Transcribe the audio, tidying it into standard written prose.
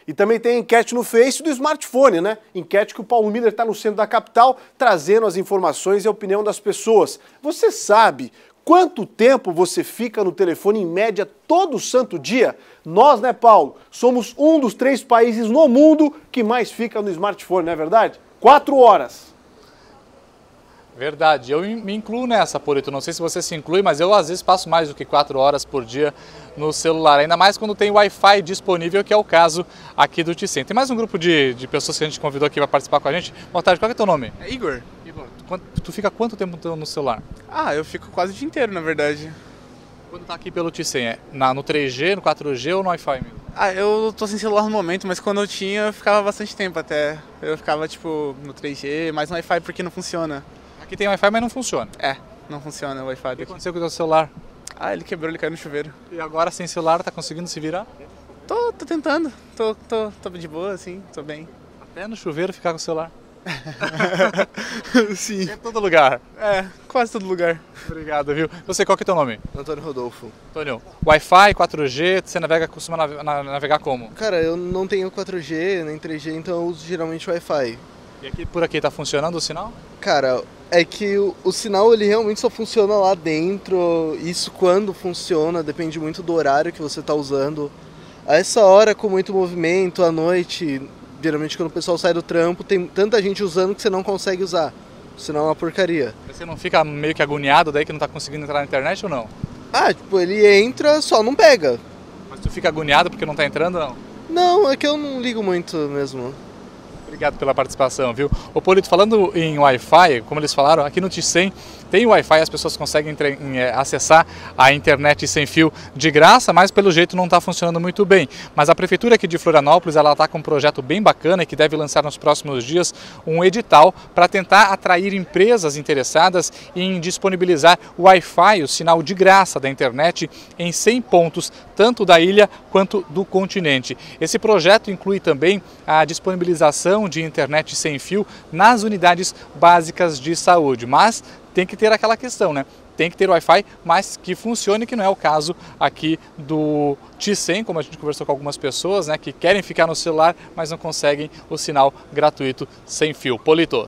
E também tem enquete no Face do smartphone, né? Enquete que o Paulo Miller está no centro da capital, trazendo as informações e a opinião das pessoas. Você sabe quanto tempo você fica no telefone em média todo santo dia? Nós, né, Paulo, somos um dos 3 países no mundo que mais fica no smartphone, não é verdade? 4 horas. Verdade, eu me incluo nessa, Polito. Não sei se você se inclui, mas eu às vezes passo mais do que 4 horas por dia no celular, ainda mais quando tem Wi-Fi disponível, que é o caso aqui do Ticem. Tem mais um grupo de pessoas que a gente convidou aqui para participar com a gente. Boa tarde, qual é o teu nome? É Igor. Igor, tu fica quanto tempo no celular? Ah, eu fico quase o dia inteiro, na verdade. Quando tá aqui pelo Ticem, no 3G, no 4G ou no Wi-Fi mesmo? Ah, eu tô sem celular no momento, mas quando eu tinha, eu ficava bastante tempo até. Eu ficava, tipo, no 3G, mais no Wi-Fi porque não funciona. Aqui tem Wi-Fi, mas não funciona. É, não funciona o Wi-Fi O que daqui. aconteceu com o teu celular? Ah, ele quebrou, ele caiu no chuveiro. E agora sem celular, tá conseguindo se virar? Tô tentando, tô de boa, assim, tô bem. Até no chuveiro ficar com o celular? Sim. Em todo lugar. É, quase todo lugar. Obrigado, viu? Você, qual que é o teu nome? Antônio Rodolfo. Antônio, Wi-Fi, 4G, você costuma navegar como? Cara, eu não tenho 4G nem 3G, então eu uso geralmente Wi-Fi. E aqui por aqui tá funcionando o sinal? Cara, é que o sinal ele realmente só funciona lá dentro. Isso quando funciona, depende muito do horário que você tá usando. A essa hora, com muito movimento, à noite, geralmente quando o pessoal sai do trampo, tem tanta gente usando que você não consegue usar. O sinal é uma porcaria. Você não fica meio que agoniado daí que não tá conseguindo entrar na internet ou não? Ah, tipo, ele entra, só não pega. Mas tu fica agoniado porque não tá entrando ou não? Não, é que eu não ligo muito mesmo. Obrigado pela participação, viu? Ô Polito, falando em Wi-Fi, como eles falaram, aqui no Ticem tem Wi-Fi, as pessoas conseguem acessar a internet sem fio de graça, mas pelo jeito não está funcionando muito bem. Mas a Prefeitura aqui de Florianópolis, ela está com um projeto bem bacana e que deve lançar nos próximos dias um edital para tentar atrair empresas interessadas em disponibilizar o Wi-Fi, o sinal de graça da internet, em 100 pontos, tanto da ilha quanto do continente. Esse projeto inclui também a disponibilização de internet sem fio nas unidades básicas de saúde, mas tem que ter aquela questão, né? Tem que ter Wi-Fi, mas que funcione, que não é o caso aqui do Ticem, como a gente conversou com algumas pessoas, né, que querem ficar no celular, mas não conseguem o sinal gratuito sem fio. Polito.